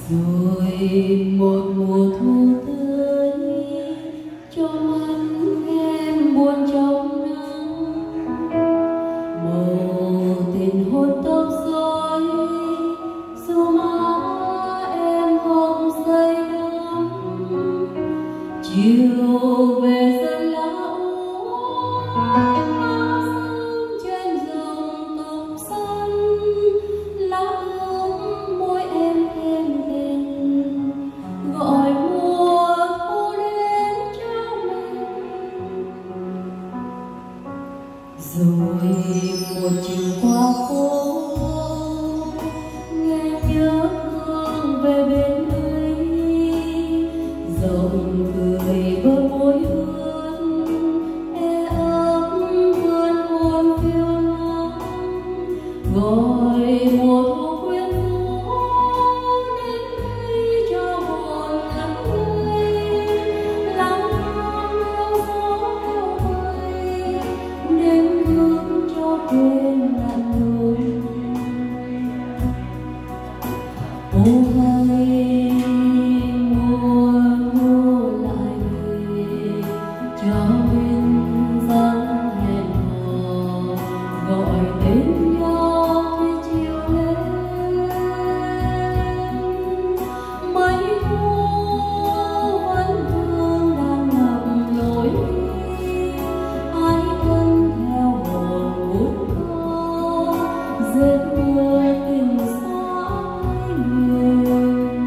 Rồi một mùa thu tới cho mắt em buồn trong nắng, màu tình hôn tóc rối dù má em hồng say đắm. Chiều về dần lá úa trên dòng tóc xanh, lá hồng môi em êm đềm gọi mùa thu đến cho mình. Rồi một chiều qua phố nghe nhớ thương về bên ấy, rộng cười bờ môi ướt e ấp vươn hồn phiêu lãng, gọi mùa thu quyến rũ đến đây cho hồn ngắm ngây. Lắng theo gió theo vơi đến hướng cho quên lạnh lùng. Ô hay mùa thu lại về cho bên dáng hẹn hò, gọi tên nhau khi chiều lên. Mấy thu vẫn thương đang ngập lối đi, ai ân theo hồn bút câu giấc mơ tình xa người.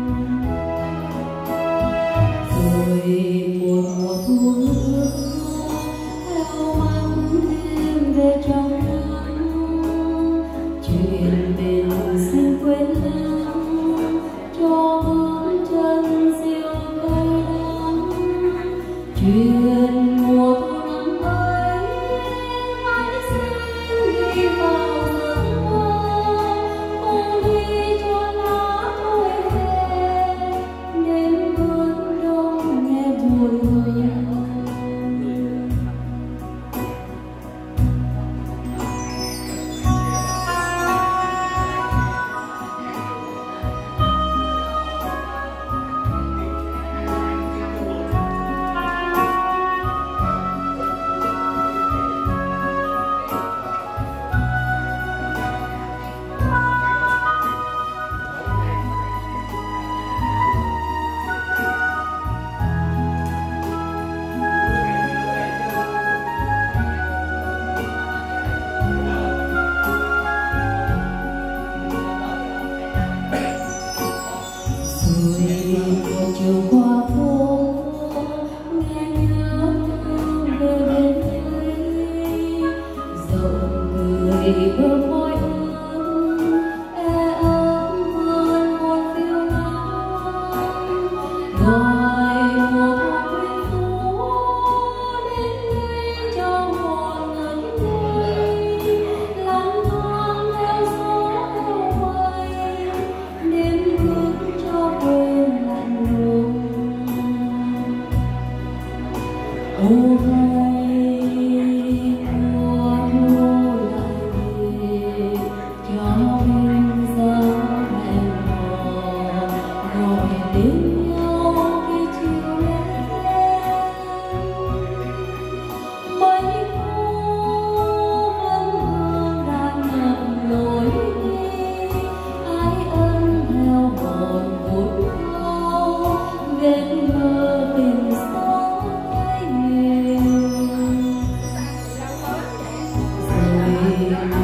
Rồi một mùa thu nữa theo mắt em về trong nắng, chuyện tình xin quên lãng cho bước chân siêu cay đắng. Chuyện mùa thu năm ấy hãy xin đi vào giấc mơ, cùng đi cho lá thôi về đến bước đông nghe buồn hơn. Rồi chiều qua phố nghe nhớ thương về bên ấy, rộng cười bờ môi ướt e ấp vươn hồn phiêu lãng, gọi mùa thu quyến rũ đến đây cho hồn ngẩn ngây. Lang thang theo gió theo mây đến bước cho quên lạnh lùng. Ô hay mùa thu lại về cho bên dáng hẹn hò, gọi đến nhau khi chiều lên. Mấy thu vẫn hương đang ngậm lối đi, ai ân theo hồn bút câu đến mơ tình xa nhiều. Rồi